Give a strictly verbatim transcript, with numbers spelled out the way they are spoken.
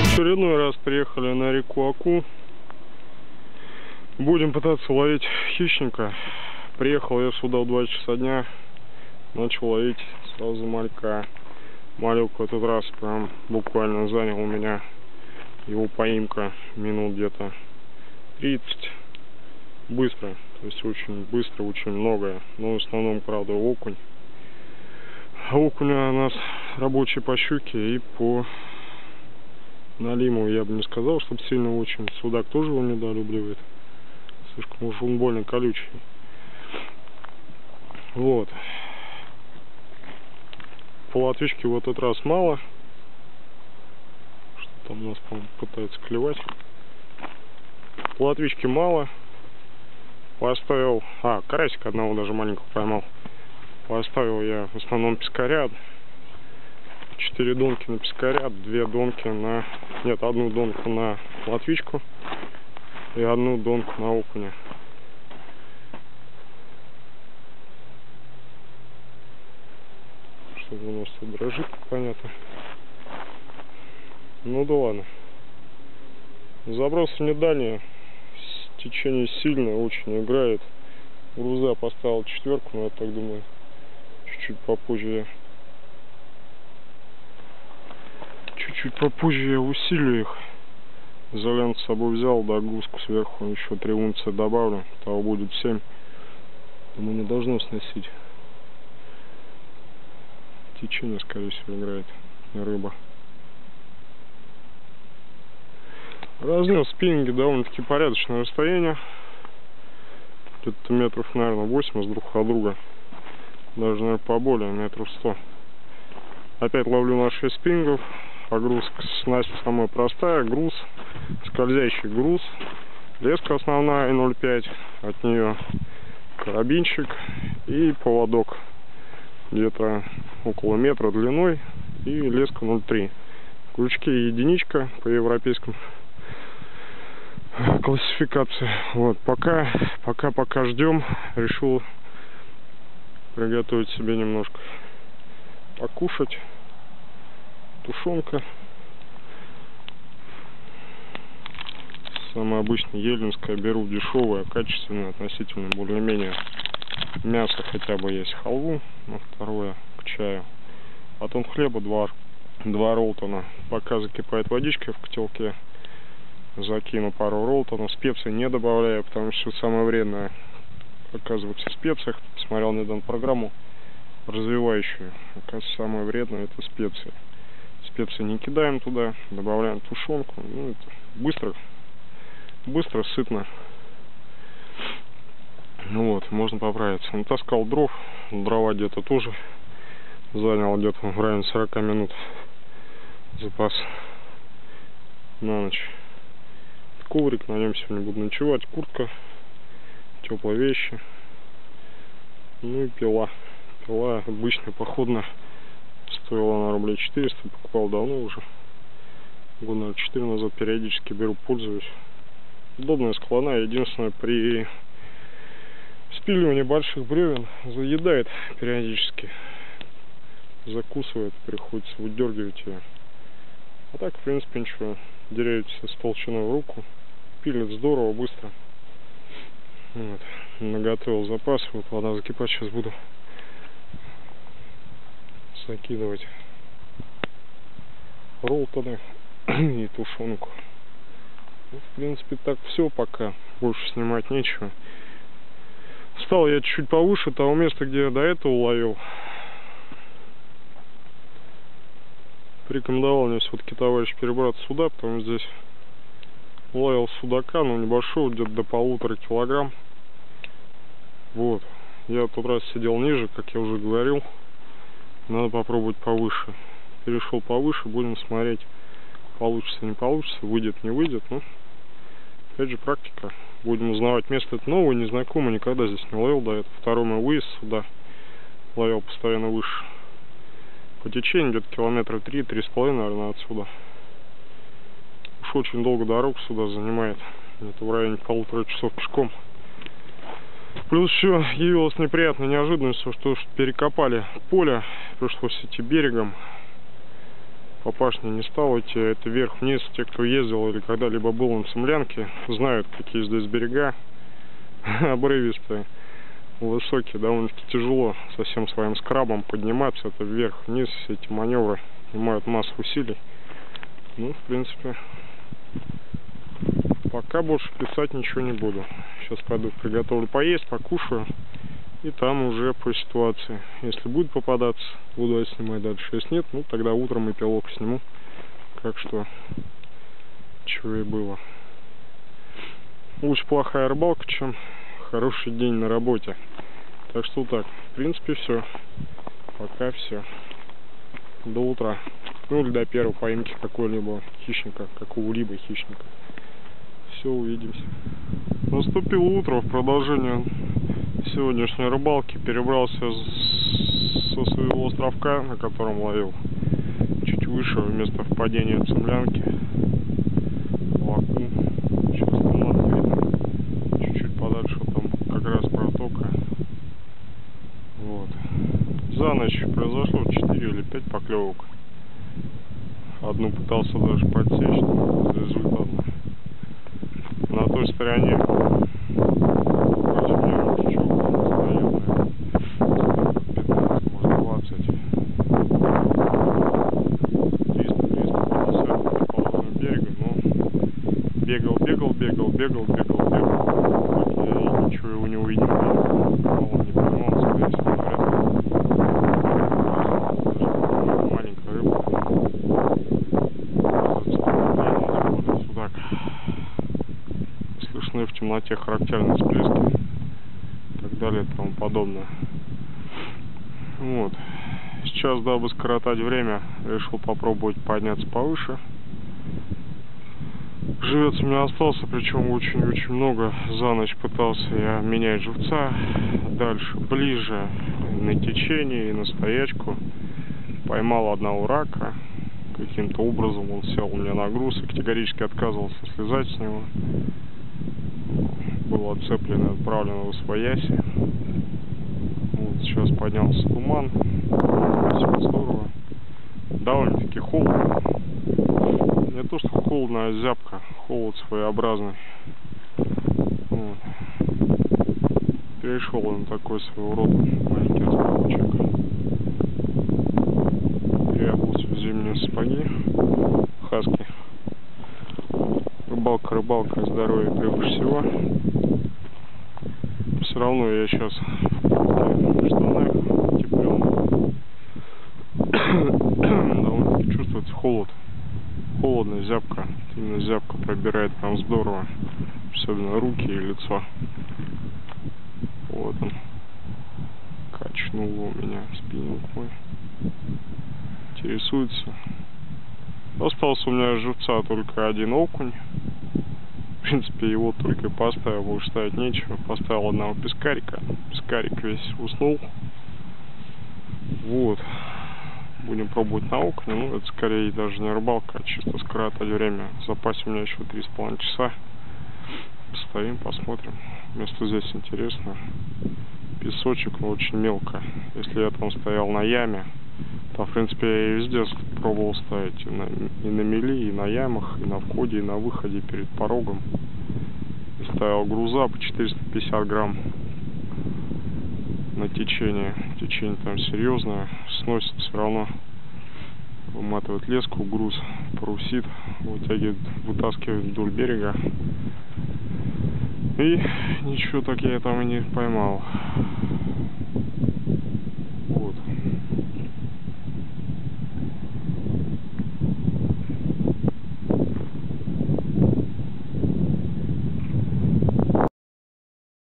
очередной раз приехали на реку Аку. Будем пытаться ловить хищника. Приехал я сюда в два часа дня. Начал ловить сразу малька. Малек в этот раз прям буквально занял у меня его поимка минут где-то тридцать. Быстро. То есть очень быстро, очень много. Но в основном, правда, окунь. А окунь у нас рабочий по щуке и по налиму. Я бы не сказал, чтобы сильно очень. Судак тоже его недолюбливает. Слишком уж он больно колючий. Вот. Полотвички в этот раз мало. Что там у нас, по-моему, пытается клевать. Полотвички мало. Поставил... А, карасика одного даже маленького поймал. Поставил я в основном пескаря. Четыре донки на пескаря, две донки на... Нет, одну донку на плотвичку и одну донку на окуня. Что у нас тут дрожит, понятно. Ну да ладно. Забросы не дальние. Течение сильное, очень играет. Груза поставил четверку, но я так думаю, чуть-чуть попозже я чуть-чуть попозже я усилю их. Изолент с собой взял, догрузку сверху еще три унции добавлю, того будет семь. Думаю, не должно сносить. Течение, скорее всего, играет, не рыба. Разнес спиннинги довольно-таки порядочное расстояние. Где-то метров, наверное, восемьдесят друг от друга. Даже, наверное, поболее, метров сто. Опять ловлю на шесть спиннингов. Погрузка снасть самая простая. Груз, скользящий груз. Леска основная ноль пять. От нее карабинчик и поводок. Где-то около метра длиной. И леска ноль три. Крючки единичка по европейскому классификации. Вот, пока, пока, пока ждем, решил приготовить себе немножко покушать. Тушенка. Самая обычная елинская, беру дешевая, качественная, относительно более-менее. Мясо хотя бы есть, халву на второе к чаю. Потом хлеба два, два ролтона. Пока закипает водичка в котелке, закину пару ролтонов. Специи не добавляю, потому что самое вредное оказывается в специях. Смотрел недавно программу развивающую. Оказывается, самое вредное это специи. Специи не кидаем туда, добавляем тушенку. Ну, это быстро, быстро, сытно. Ну вот, можно поправиться. Натаскал дров. Дрова где-то тоже занял где-то в районе сорока минут запас на ночь. Коврик, на нем сегодня буду ночевать. Куртка, теплые вещи. Ну и пила. Пила обычная, походная. Стоила на рублей четыреста. Покупал давно уже. Года, наверное, четыре назад. Периодически беру, пользуюсь. Удобная, складная. Единственное, при спиливании больших бревен заедает периодически. Закусывает, приходится выдергивать ее. А так, в принципе, ничего. Деревья с толщиной в руку. Пилит здорово, быстро. Вот. Наготовил запас. Вот вода закипать. Сейчас буду закидывать ролтоны и тушенку. Ну, в принципе, так все пока. Больше снимать нечего. Встал я чуть-чуть повыше того места, где я до этого ловил. Рекомендовал мне все-таки товарищ перебраться сюда, потому что здесь ловил судака, но небольшого, где-то до полутора килограмм. Вот. Я в тот раз сидел ниже, как я уже говорил. Надо попробовать повыше. Перешел повыше, будем смотреть, получится, не получится, выйдет, не выйдет. Ну, опять же, практика. Будем узнавать место. Это новое, незнакомое, никогда здесь не ловил до этого. Второй мой выезд сюда. Ловил постоянно выше. По течению где-то километра три, три с половиной, наверное, отсюда. Уж очень долго дорог сюда занимает. Это в районе полутора часов пешком. Плюс еще явилась неприятная неожиданность, что перекопали поле, пришлось идти берегом. по пашне не стал идти, это вверх-вниз. Те, кто ездил или когда-либо был на Цемлянке, знают, какие здесь берега обрывистые, высокие, довольно-таки тяжело со всем своим скрабом подниматься. Это вверх-вниз, все эти маневры занимают массу усилий. Ну, в принципе, пока больше писать ничего не буду. Сейчас пойду приготовлю поесть, покушаю. И там уже по ситуации. Если будет попадаться, буду снимать дальше. Если нет, ну тогда утром эпилог сниму. Как что, чего и было. Лучше плохая рыбалка, чем хороший день на работе. Так что так, в принципе, все. Пока все. До утра. Ну или до первой поимки какого-либо хищника, какого-либо хищника. Все, увидимся. Наступило утро. В продолжение сегодняшней рыбалки перебрался со своего островка, на котором ловил, чуть выше, вместо впадения Цемлянки. Лаку. Сейчас там надо видно. Чуть-чуть подальше, там как раз протока. Вот. За ночь произошло четыре или пять поклевок. Одну пытался даже подсечь, но безрезультатно. На той стороне бегал, бегал, бегал, бегал, бегал, бегал. Я ничего его не увидел. Он не поймал, скорее всего, вряд ли. Маленькая рыба. Судак. Слышны в темноте характерные всплески. И так далее и тому подобное. Вот. Сейчас, дабы скоротать время, решил попробовать подняться повыше. Живец у меня остался, причем очень-очень много. За ночь пытался я менять живца. Дальше, ближе, на течение и на стоячку. Поймал одного рака. Каким-то образом он сел у меня на груз и категорически отказывался слезать с него. Был отцеплен и отправлен в освояси. Вот, сейчас поднялся туман. Очень здорово. Довольно-таки холодно. Не то, что холодно, а зябко. Холод своеобразный. Вот. Перешел он такой своего рода маленький островочек. Переобулся в зимние сапоги. Хаски. Рыбалка, рыбалка, здоровье превыше всего. Все равно я сейчас в штанах утепленных. Довольно-таки чувствуется холод. Холодно, зябко. Именно зябко пробирает прям здорово. Особенно руки и лицо. Вот он. Качнул у меня спиннинг мой. Интересуется. Остался у меня живца только один окунь. В принципе, его только и поставил. Больше ставить нечего. Поставил одного пескарика. Пескарик весь уснул. Вот. Будем пробовать на окне. Ну, это скорее даже не рыбалка, а чисто скоротать время. В запасе у меня еще три с половиной часа. Постоим, посмотрим. Место здесь интересно. Песочек, но очень мелко. Если я там стоял на яме, то, в принципе, я и везде пробовал ставить. И на, и на мели, и на ямах, и на входе, и на выходе перед порогом. И ставил груза по четыреста пятьдесят грамм. На течение. Течение там серьезное. Сносит все равно. Выматывает леску, груз, парусит. Вытягивает, вытаскивает вдоль берега. И ничего так я там и не поймал.